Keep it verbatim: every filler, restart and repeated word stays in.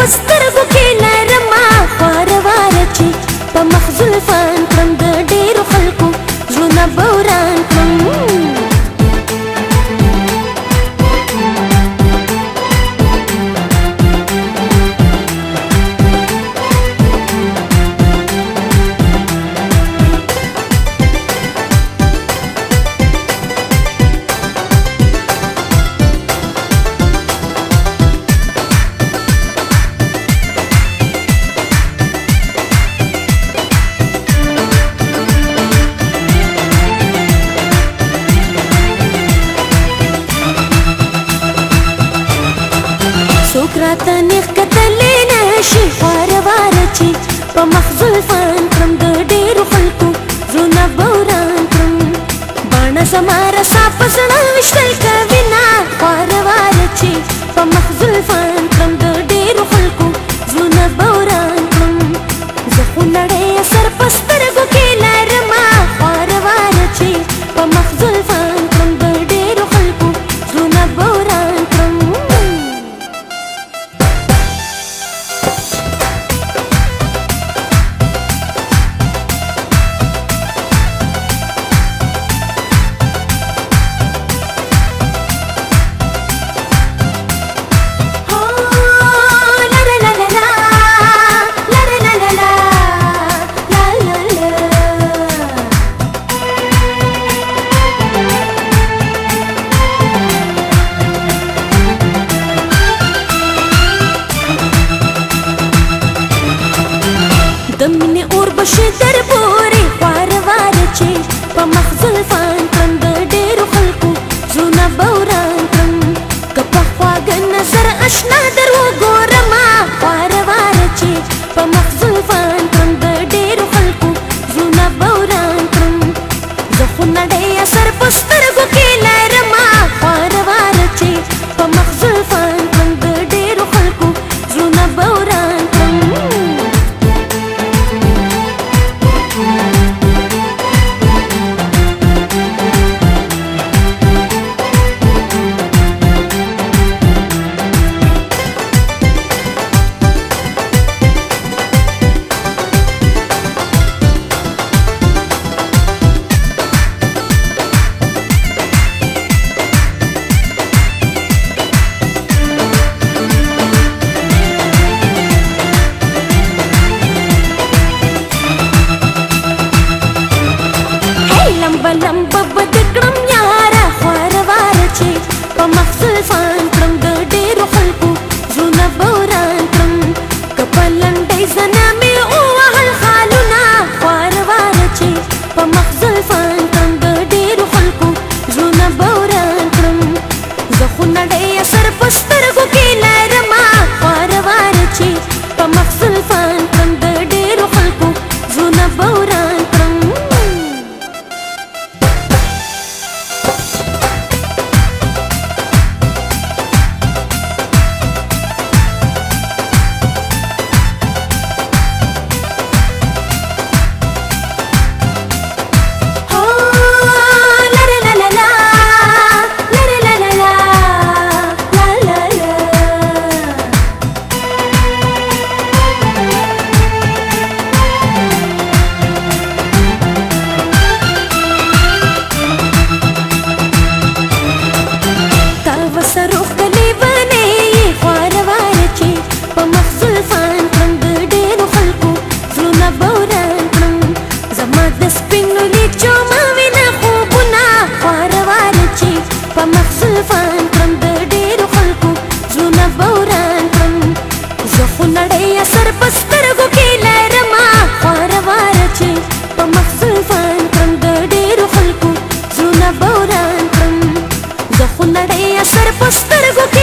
پسترګو کې لرما خوار وار چې په مخ زلفان کړم د ډېرو خلکو زړونه به وران کړم څوک راته نېغ کتلی نشي خوار وار چې په مخ زلفان کړم د ډېرو خلکو زړونه به وران کړم باڼه زما رسا په زړه ویشتل کوینه خوار وار چې په مخ زلفان کړم د ډېرو خلکو زړونه به وران کړم زه خو نړۍ سر په سترګو کې لرمه خوار وار چې په مخ زلفان کړم د ډېرو خلکو زړونه به وران کړم د مینې اور بشي در پورې خوار وار چې په مخ زلفان کړم د ډېرو خلکو زړونه به وران کړم که په خواږه نظر اشنا در وګورمه خوار وار چې په مخ زلفان کړم د ډېرو خلکو زړونه به وران کړم زه خو نړۍ اثر په سترګو کې لرمه خوار وار چې په مخ زلفان کړم د ډېرو خلکو زړونه به وران کړم لمبه لمبه به دې کړم یاره خوار وار چې په مخ زلفان کړم د ډېرو خلکو زړونه به وران کړم که په لنډۍ زنه مې ووهل خالونه خوار وار چې په مخ زلفان کړم د ډېرو خلکو زړونه به وران کړم زه خو نړۍ اثر په سترګو کې لرمه خوار وار چې په مخ زلفان کړم د ډېرو خلکو زړونه به وران کړم سروخ کلی بنې خوار وار چې په مخ زلفان کړم د ډېرو خلکو زړونه به وران کړم زما د سپینو لیچو ما وینه خوبونه خوار وار چې په مخ زلفان کړم د ډېرو خلکو زړونه به وران کړم زه خو نړۍ اثر په سترګو کې لرمه خوار وار چې په مخ زلفان کړم د ډېرو خلکو زړونه به وران کړم زه خو نړۍ اثر په سترګو